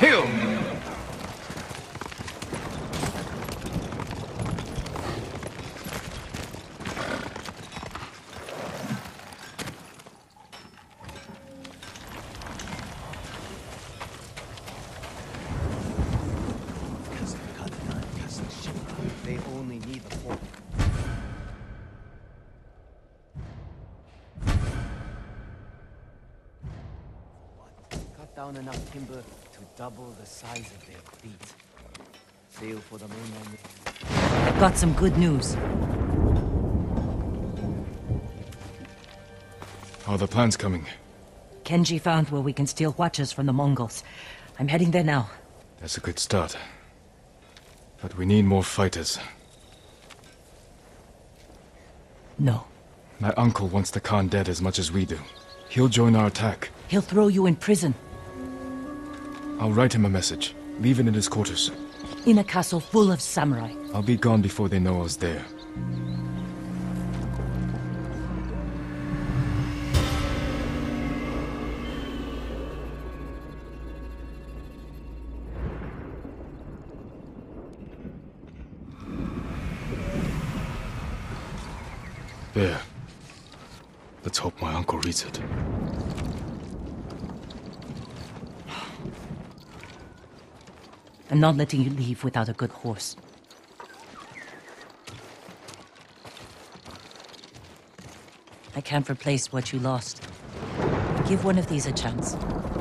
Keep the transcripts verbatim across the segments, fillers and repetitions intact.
Heal! They only need the fork. Cut down enough timber to double the size of their fleet. Sail for the mainland. I've got some good news. How are the plans coming? Kenji found where we can steal watches from the Mongols. I'm heading there now. That's a good start. But we need more fighters. No. My uncle wants the Khan dead as much as we do. He'll join our attack. He'll throw you in prison. I'll write him a message. Leave it in his quarters. In a castle full of samurai. I'll be gone before they know I was there. There. Let's hope my uncle reads it. I'm not letting you leave without a good horse. I can't replace what you lost. Give one of these a chance.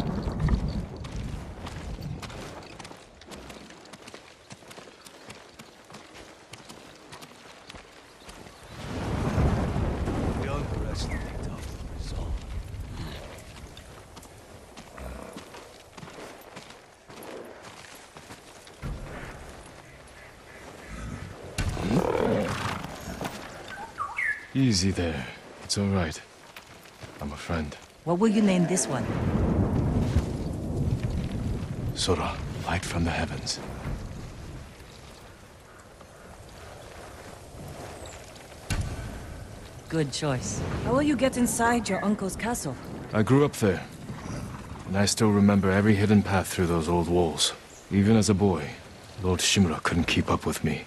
Easy there. It's all right. I'm a friend. What will you name this one? Sora, light from the heavens. Good choice. How will you get inside your uncle's castle? I grew up there, and I still remember every hidden path through those old walls. Even as a boy, Lord Shimura couldn't keep up with me.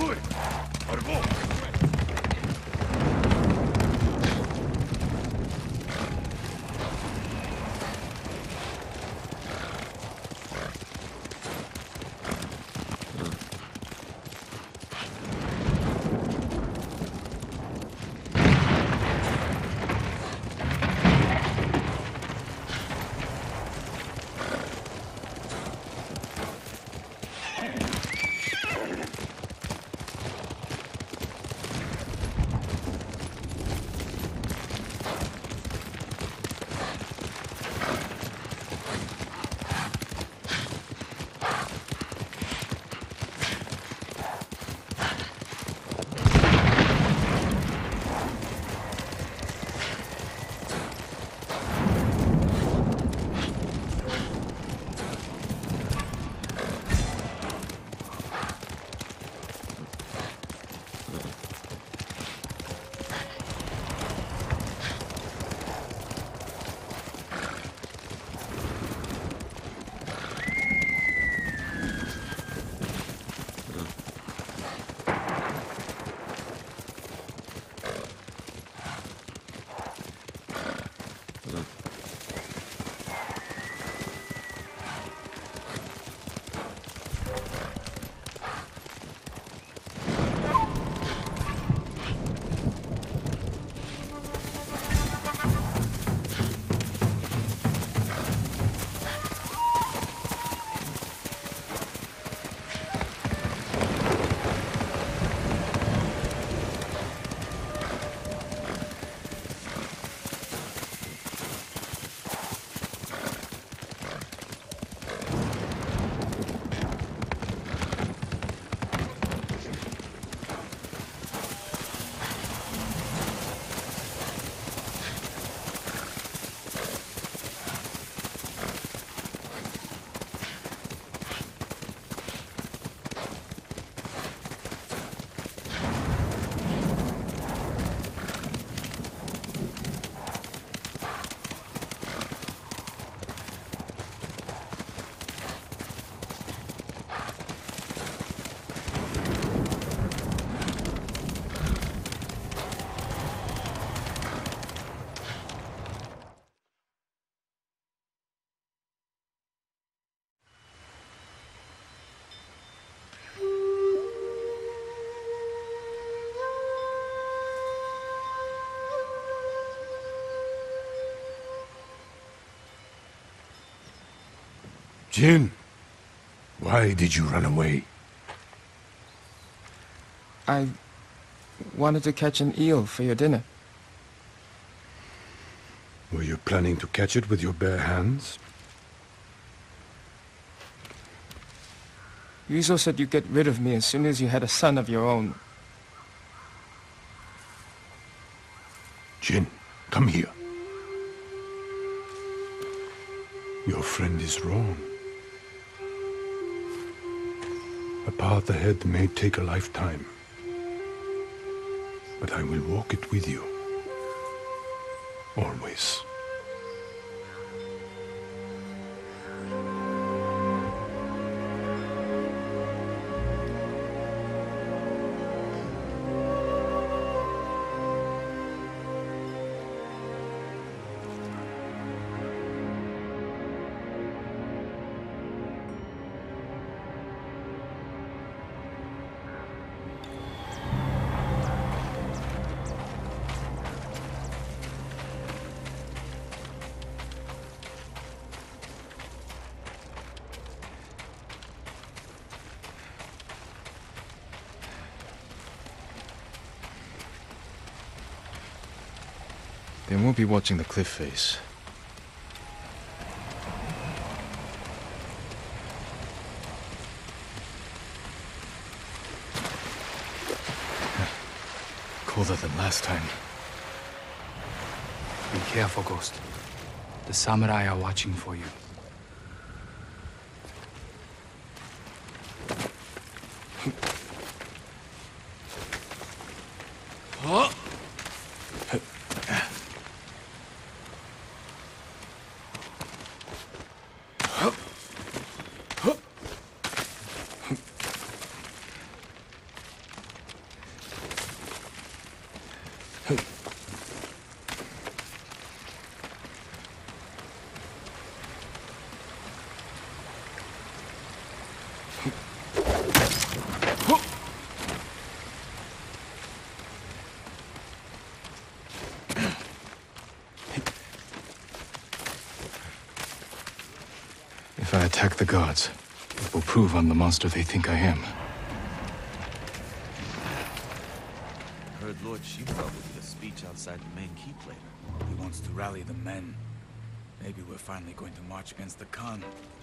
Jin, why did you run away? I wanted to catch an eel for your dinner. Were you planning to catch it with your bare hands? Ryuzo said you'd get rid of me as soon as you had a son of your own. Jin, come here. Your friend is wrong. A path ahead may take a lifetime, but I will walk it with you. Always. They won't be watching the cliff face. Colder than last time. Be careful, Ghost. The samurai are watching for you. If I attack the gods, it will prove I'm the monster they think I am. Heard Lord Shimura will give a speech outside the main keep later. He wants to rally the men. Maybe we're finally going to march against the Khan.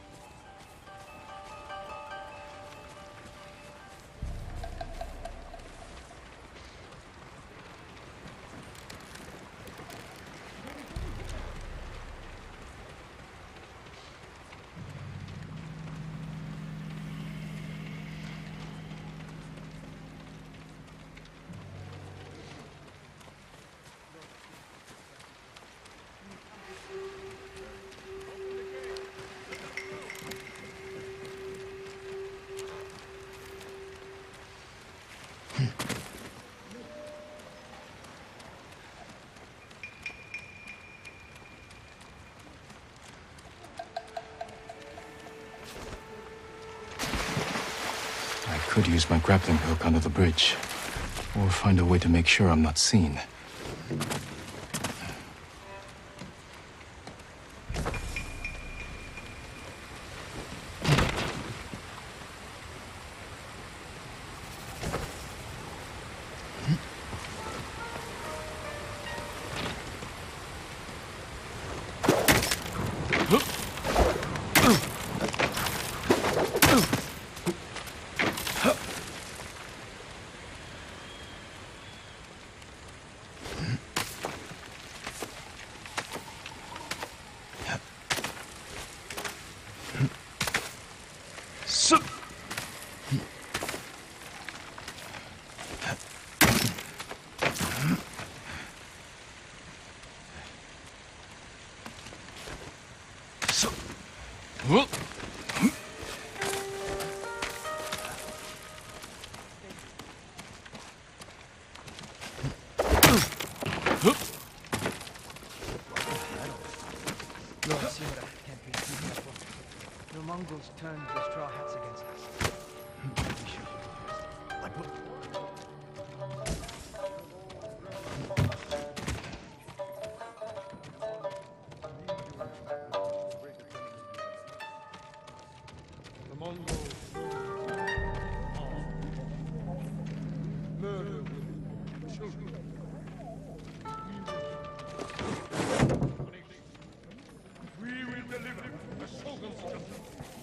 I could use my grappling hook under the bridge, or find a way to make sure I'm not seen. Lord Shimura can't be too careful. The Mongols turned the Straw Hats against us. We should do this. Like what? The Mongols murder children. We will deliver the Shogun's justice.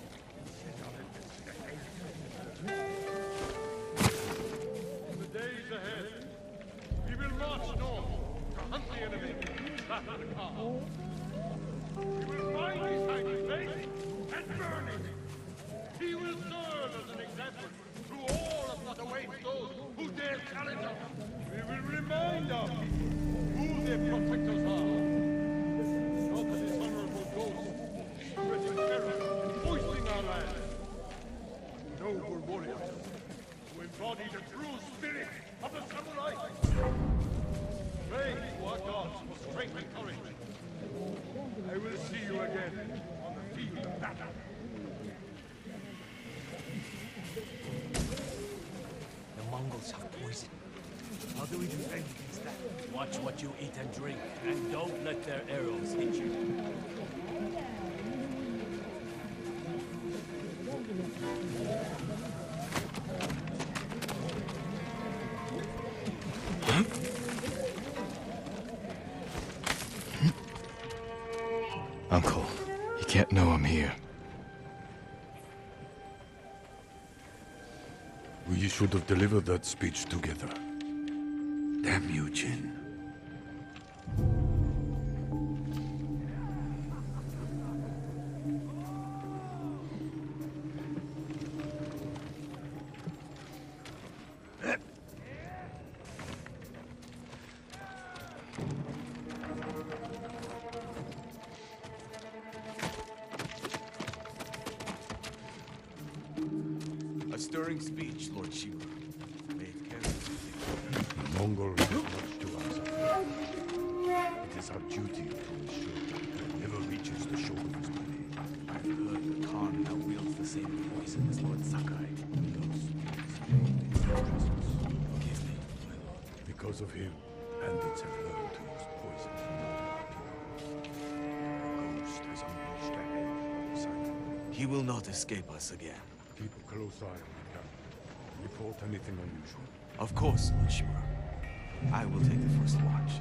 In the days ahead, we will march north to hunt the enemy, batter the Khan. We will find his hiding place and burn him. He will serve as an example to all of what awaits those who dare challenge us. We will remind our people who their protectors are. Not that his honorable ghost spreading terror and foisting our land. Noble warriors who embody the true spirit of the samurai. Pray to our gods for strength and courage. I will see you again on the field of battle. The Mongols have poison. How do we defend against that? Watch what you eat and drink, and don't let their arrows hit you. Uncle, you can't know I'm here. We should have delivered that speech together. Damn you, Jin. A stirring speech, Lord Shimura. May it carry us. The Mongols did much to us. It is our duty to ensure that it never reaches the Shogun's money. I've heard the Khan now wields the same poison as Lord Sakai. Those spirits made in his interests. Forgive me, my lord. Because of him, bandits have learned to use poison for no good. The ghost has unleashed a hell on Sakai. He will not escape us again. Keep a close eye on the camp. Report anything unusual. Of course, Lord Shimura. I will take the first watch.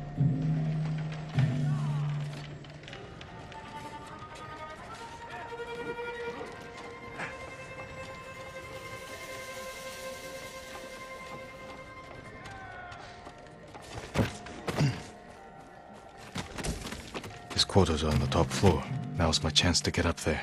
His quarters are on the top floor. Now's my chance to get up there.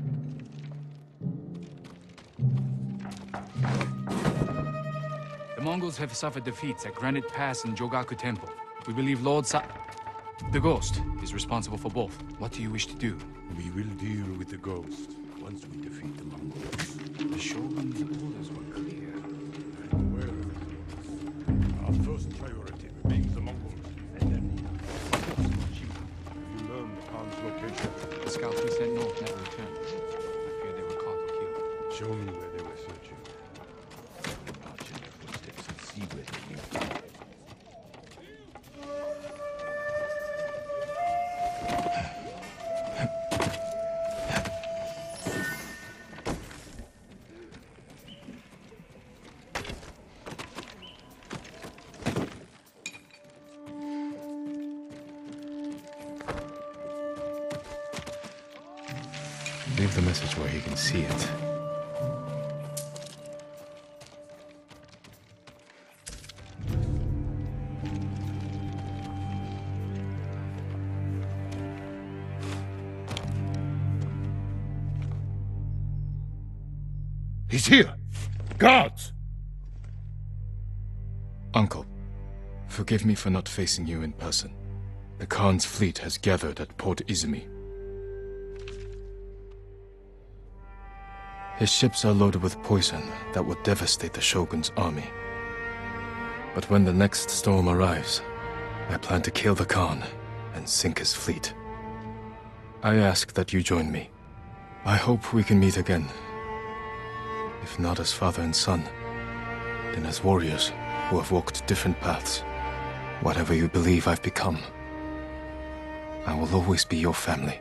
The Mongols have suffered defeats at Granite Pass and Jogaku Temple. We believe Lord Sa... The Ghost is responsible for both. What do you wish to do? We will deal with the ghost once we defeat the Mongols. The Shogun's orders were clear. I'm aware of it. Our first priority remains the Mongols, and then you learn the Khan's location. The scouts we sent north never returned. I fear they were caught or killed. Show me where they were searching. Watch in their footsteps and see where they came from. Leave the message where he can see it. He's here! Guards! Uncle, forgive me for not facing you in person. The Khan's fleet has gathered at Port Izumi. His ships are loaded with poison that would devastate the Shogun's army. But when the next storm arrives, I plan to kill the Khan and sink his fleet. I ask that you join me. I hope we can meet again. If not as father and son, then as warriors who have walked different paths. Whatever you believe I've become, I will always be your family.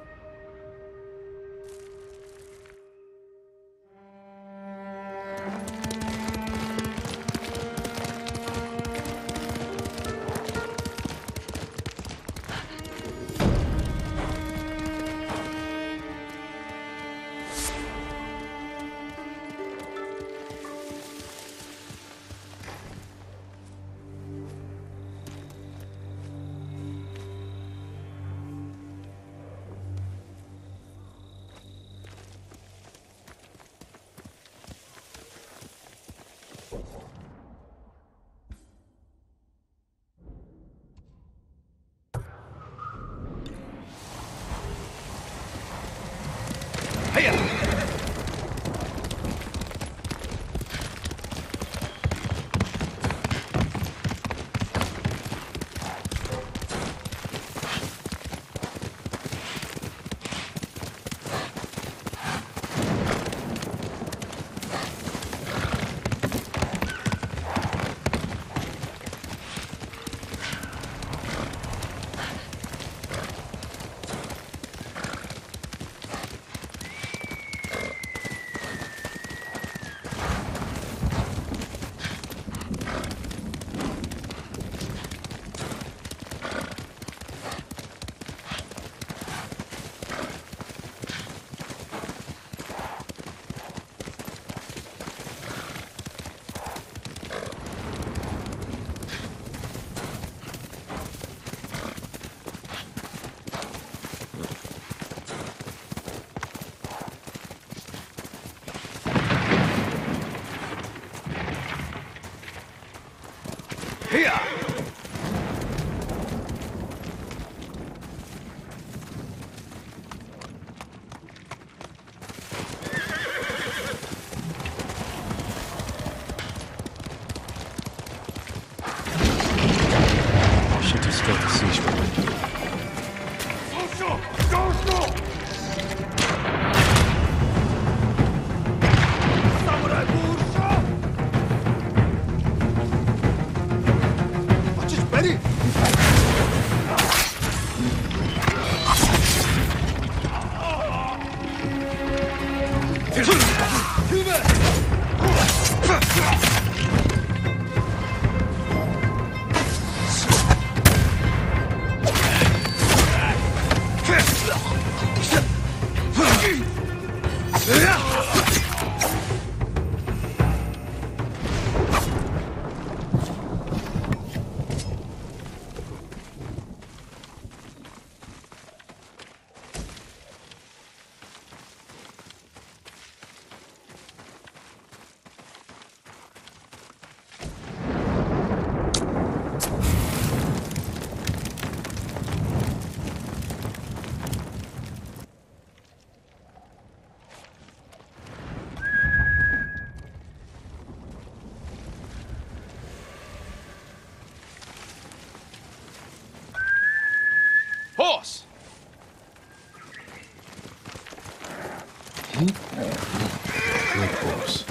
Good horse.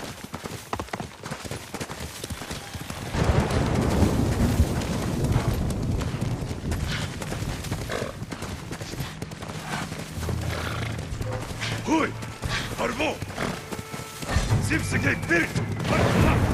Hoi! Arvo! Zipsegate, Birt!